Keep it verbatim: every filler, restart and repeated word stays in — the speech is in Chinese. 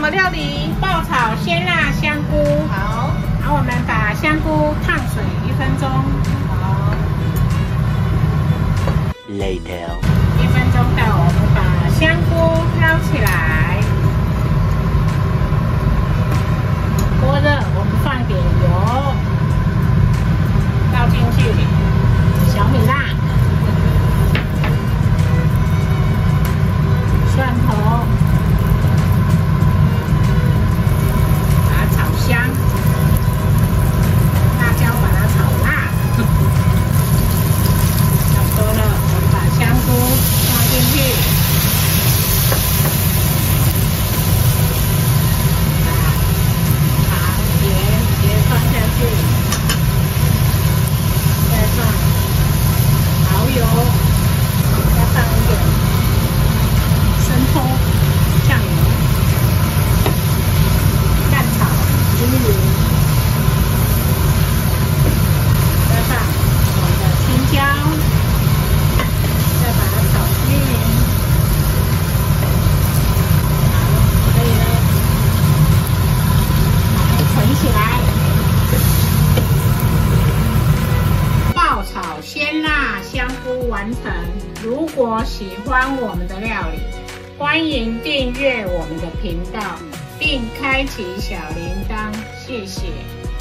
么料理？ 爆炒鲜辣香菇。 好， 然后我们把香菇烫水一分钟。 好。 Later。 一分钟到，我们把香菇捞起来。锅热，我们放点油，倒进去小米辣、蒜头。 香，辣椒把它炒辣，差不多了，我们把香菇放进去，把糖、盐也放下去，再放蚝油，再放一点生抽、酱油。 均匀，再放我们的青椒，再把它炒均匀。好，可以了，把它捆起来。爆炒鲜辣香菇完成。如果喜欢我们的料理，欢迎订阅我们的频道。 并开启小铃铛，谢谢。